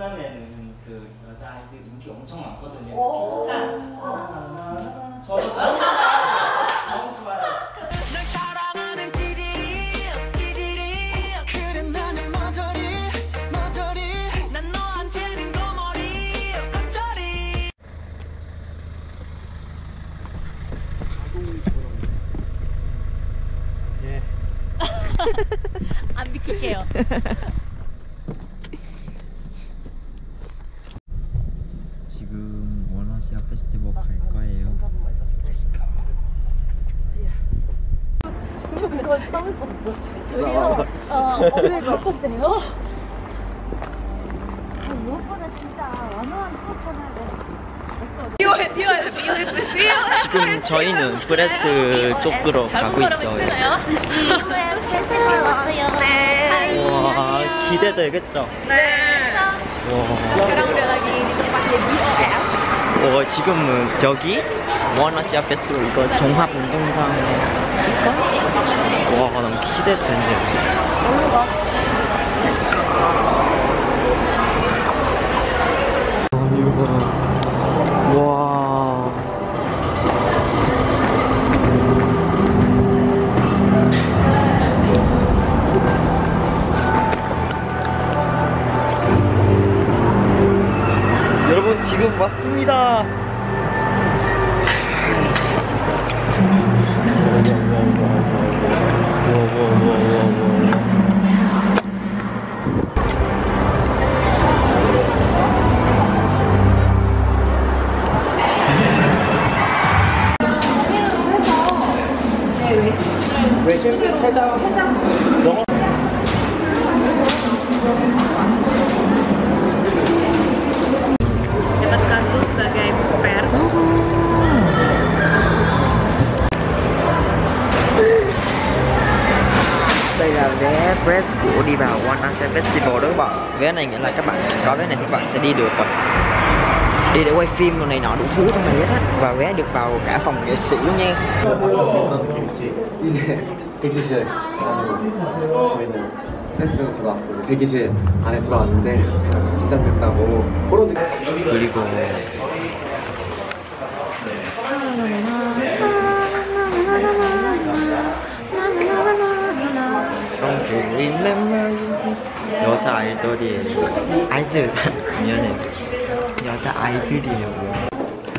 베트남에는 그 여자 아이들 인기 엄청 많거든요. 저도 너무 좋아요. 널 사랑하는 기질이 그래 나는 머저리 난 너한테는 거머리 겉절이. 예. 안 비킬게요. 지금 원아시아 페스티벌 갈 거예요. Let's go. 이거 참을 수 없어. 저희요. 왜 바꿨어요? 무엇보다 진짜 완화한 지금 저희는 브레스 쪽으로 가고 있어요. 페스티벌 왔어요. 네. 와, 기대되겠죠? 네. 와, 지금은 여기 원아시아 페스티벌 이거 종합운동장 와, 너무 기대되네요. Let's go. 와. 여러분 지금 왔습니다. 외신들 회장 영어. Dapat kartu sebagai pers. Đây là vé press của đi vào One Asia Festival đó các bạn. Vé này nghĩa là các bạn có vé này các bạn sẽ đi được rồi. Đi để quay phim đồ này nọ đủ thứ trong này hết á. Và vé được vào cả phòng nghệ sĩ luôn nha. 이제 대기실 저희는 댄스가 들어왔고 대기실 안에 들어왔는데 긴장됐다고 코로나 그리고 Don't remember 여자 아이돌이에요. 아이들 미안해. 여자 아이들이에요.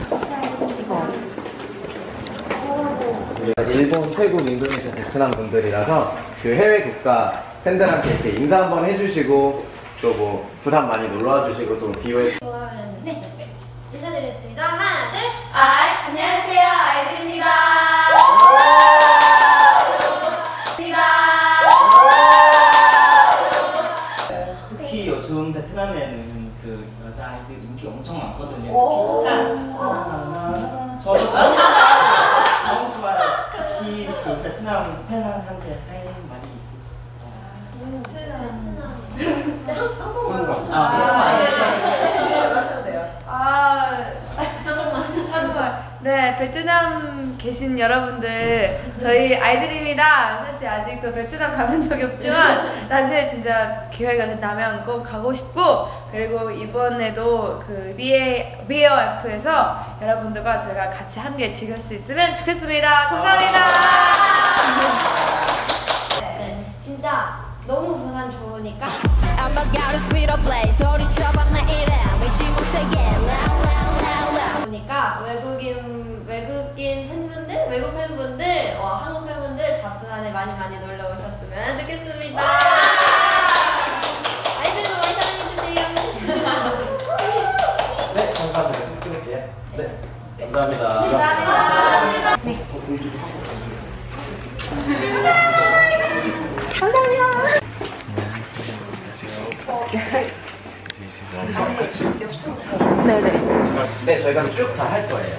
일본, 태국, 인도네시아, 베트남 분들이라서 그 해외 국가 팬들한테 이렇게 인사 한번 해주시고 또 뭐 부산 많이 놀러와 주시고 또 기회. 네, 인사드리겠습니다. 하나, 둘, 안녕하세요, 아이들입니다. 특히 요즘 베트남에는 그 여자 아이들 인기 엄청 많거든요. 저도 너무 좋아요. 혹시 그 베트남 팬한테 할 말이 있으세요? 하셔도 돼요. 한국말. 네, 베트남 계신 여러분들, 저희 아이들입니다. 사실 아직도 베트남 가본 적이 없지만 나중에 진짜 기회가 된다면 꼭 가고 싶고, 그리고 이번에도 그 BOF에서 여러분들과 제가 같이 함께 즐길 수 있으면 좋겠습니다. 감사합니다. 네, 진짜 너무 부산 좋으니까. 보니까 외국인 팬분들, 외국 팬분들, 한국 팬분들 다 부산에 많이 놀러 오셨으면 좋겠습니다. 아이들도 많이 사랑해주세요. 네, 감사합니다. 끊을게요. 네, 감사합니다. 감사합니다. 네, 저희가 쭉 다 할 거예요.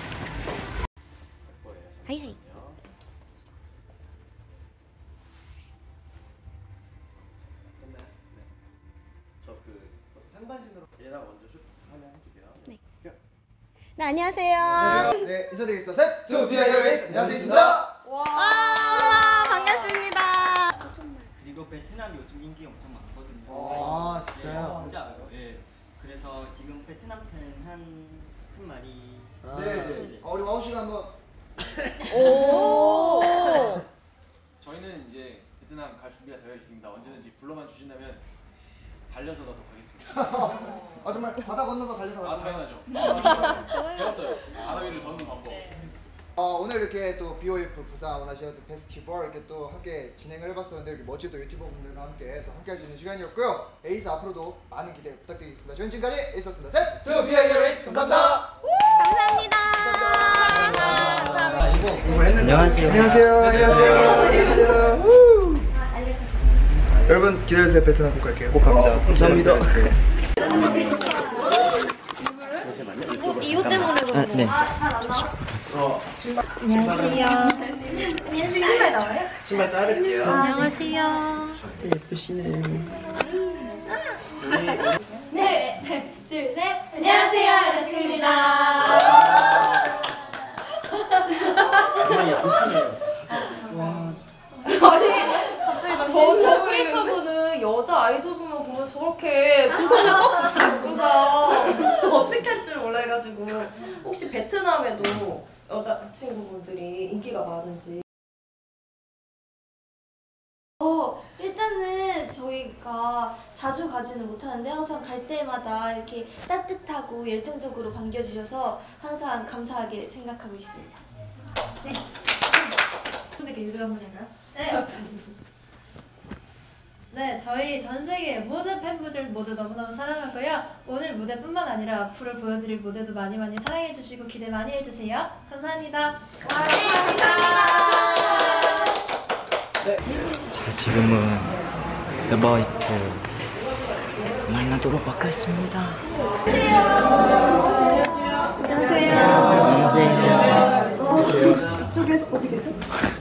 하이하이. 저그 상반신으로 얘나 먼저 슛 하면 해주세요. 네. 네, 안녕하세요. 네, 인사드리겠습니다. 셋, 투, 비어요리스 안녕하십니까? 와, 반갑습니다. 그리고 베트남 요즘 인기 엄청 많거든요. 아, 진짜요? 진짜요. 예. 그래서 지금 베트남 팬 한 말이 네. 우리 와우 씨가 한번. 오. 저희는 이제 베트남 갈 준비가 되어 있습니다. 언제든지 불러만 주신다면 달려서라도 가겠습니다. 아 정말 바다 건너서 달려서. 아 당연하죠. 배웠어요. 바다 위를 걷는 방법. 오늘 이렇게 또 BOF 부산 원아시아드 페스티벌 이렇게 또 함께 진행을 해봤었는데 이렇게 멋진 또 유튜버 분들과 함께 또 함께 할 수 있는 시간이었고요. 에이스 앞으로도 많은 기대 부탁드리겠습니다. 저희는 지금까지 에이스였습니다. 셋, 투, 비하이어 레이스 감사합니다. 감사합니다. 안녕하세요. 안녕하세요. 여러분 기다려주세요. 베트남 꼭 갈게요. 꼭 갑니다. 감사합니다. 이거 때문에 그런 네. 안녕하세요. 신발 나와요? 신발 자를게요. 안녕하세요. 예쁘시네요. 네, 둘, 셋. 안녕하세요, 여자친구입니다. 정말 예쁘시네요. 저 크리에이터분은 여자 아이돌분만 보면 저렇게 두 손을 꼭 잡고서 어떻게 할 줄 몰라가지고 혹시 베트남에도 여자 친구분들이 인기가 많은지. 일단은 저희가 자주 가지는 못하는데 항상 갈 때마다 이렇게 따뜻하고 열정적으로 반겨주셔서 항상 감사하게 생각하고 있습니다. 네. 근데 유주가 한번 할까요? 네. 네, 저희 전 세계 모든 팬분들 모두 너무너무 사랑하고요. 오늘 무대뿐만 아니라 앞으로 보여드릴 무대도 많이 많이 사랑해주시고 기대 많이 해주세요. 감사합니다. 감사합니다. 자, 지금은 The Boys 만나도록 하겠습니다. 안녕하세요. 이쪽에서 어디 계세요?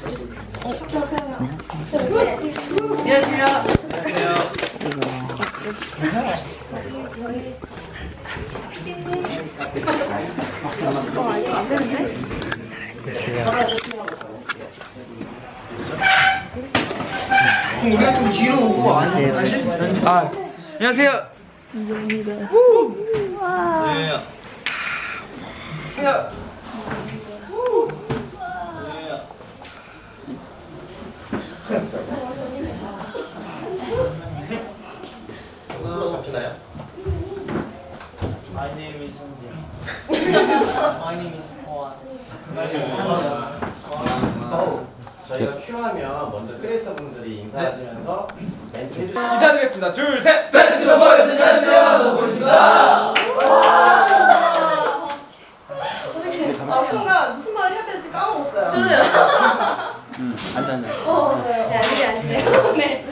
우리가 좀 뒤로 오고 안녕하세요. 안녕하세요. 손으로 잡히나요? My name is 성재. My name is 호환. 저희가 큐하면 먼저 크리에이터 분들이 인사하시면서 멘트 해주세요. 인사드리겠습니다. 둘, 셋. 베스트 더 보이스 안녕하세요. 노보입니다. 아 순간 무슨 말을 해야 될지 까먹었어요. 저는. 앉아. 네, 앉으세요. 네.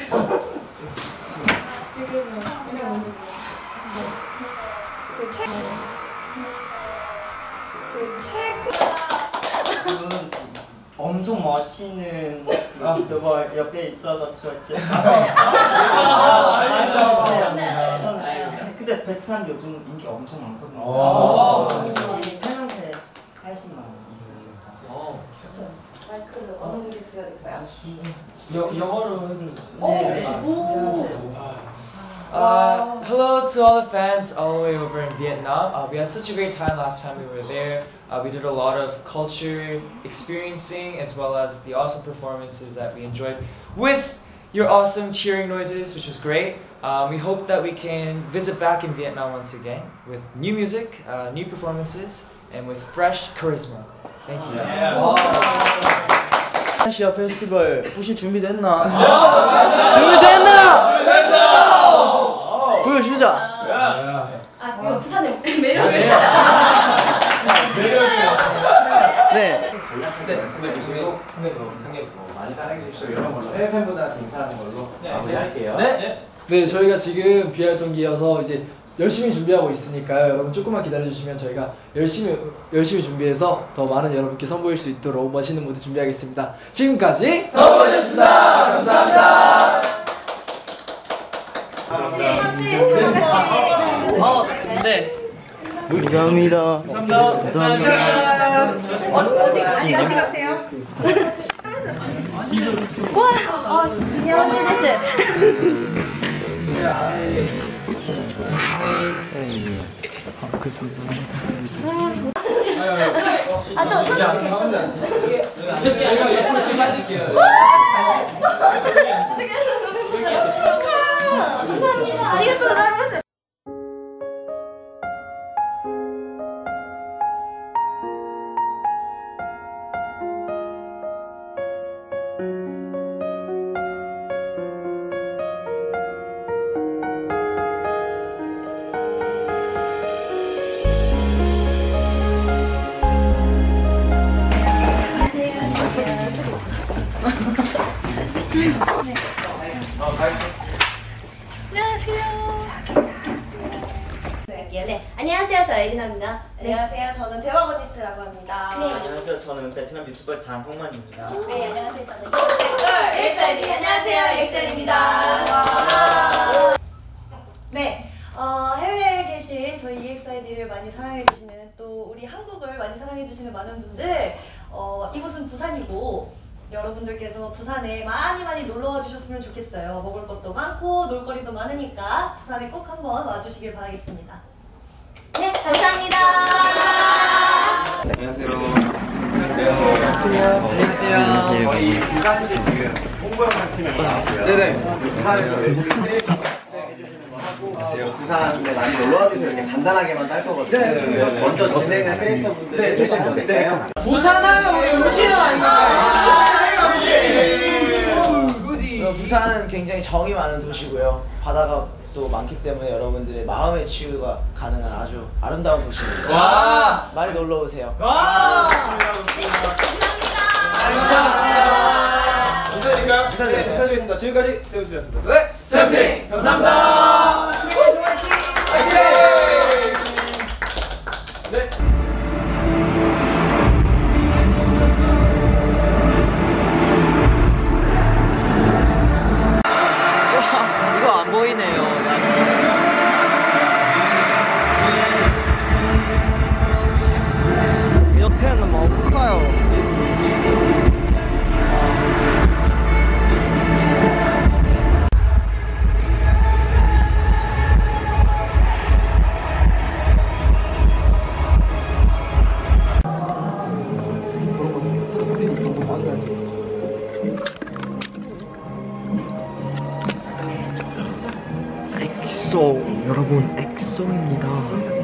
엄청 멋있는 유튜버 옆에 있어서 저 진짜 자신. 근데 베트남 요즘 인기 엄청 많거든요. 팬한테 하신 말 있으세요? 마이크를 어느 분이 들어야 될까요? 영어로 해드릴까요? Hello to all the fans all the way over in Vietnam. We had such a great time last time we were there. We did a lot of culture experiencing as well as the awesome performances that we enjoyed with your awesome cheering noises, which was great. We hope that we can visit back in Vietnam once again with new music, new performances, and with fresh charisma. Thank you. 아시아 페스티벌 보실 준비됐나? 보여주자. 이거 부산의 매력이에요. 네. 많이 사랑해 주십시오. 이런 걸로 해외 팬분들한테 인사하는 걸로 마무리할게요. 네, 저희가 지금 비활동기여서 이제 열심히 준비하고 있으니까요. 여러분 조금만 기다려주시면 저희가 열심히 준비해서 더 많은 여러분께 선보일 수 있도록 멋있는 무대 준비하겠습니다. 지금까지 더 보여줬습니다. 감사합니다. 네. 감사합니다. 감사합니다. 어디 가세요? 와,幸せです。 저 손. 제가 예쁘게 좀 해줄게요. 감사합니다. 아리가또 고자이마스. 네. 안녕하세요. 저 에리나입니다. 안녕하세요. 저는 대박어니스라고 합니다. 네. 안녕하세요. 저는 베트남 유튜버 장홍만입니다. 네, 안녕하세요. 저는 유스백걸 엑셀이. 안녕하세요. 엑셀입니다. 네, 해외에 계신 저희 EXID를 많이 사랑해주시는 또 우리 한국을 많이 사랑해주시는 많은 분들, 이곳은 부산이고 여러분들께서 부산에 많이 놀러와 주셨으면 좋겠어요. 먹을 것도 많고 놀거리도 많으니까 부산에 꼭 한번 와주시길 바라겠습니다. 네, 감사합니다. 안녕하세요. 안녕하세요. 저희 부산시 지금 홍보 영상 팀에 나왔고요. 네네. 부산에서 외국인 크리에이터 해주시는 거 하고. 안녕하세요. 부산에 많이 놀러와 주세요. 이렇게 간단하게만 딸 거거든요. 네. 먼저 진행을 크리에이터 분들 해주시면 될까요? 부산하면 우리 우진호 아닌가요? 부산은 굉장히 정이 많은 도시고요. 바다가 또 많기 때문에 여러분들의 마음의 치유가 가능한 아주 아름다운 도시입니다. 와! 많이 놀러 오세요. 와! 감사합니다. 인사드릴까요? 인사드리겠습니다. 지금까지 세븐틴이었습니다. 네, 세븐틴 감사합니다. 이거 안 보이네요. 이렇게는 뭐 커요. 엑소, 여러분 엑소입니다.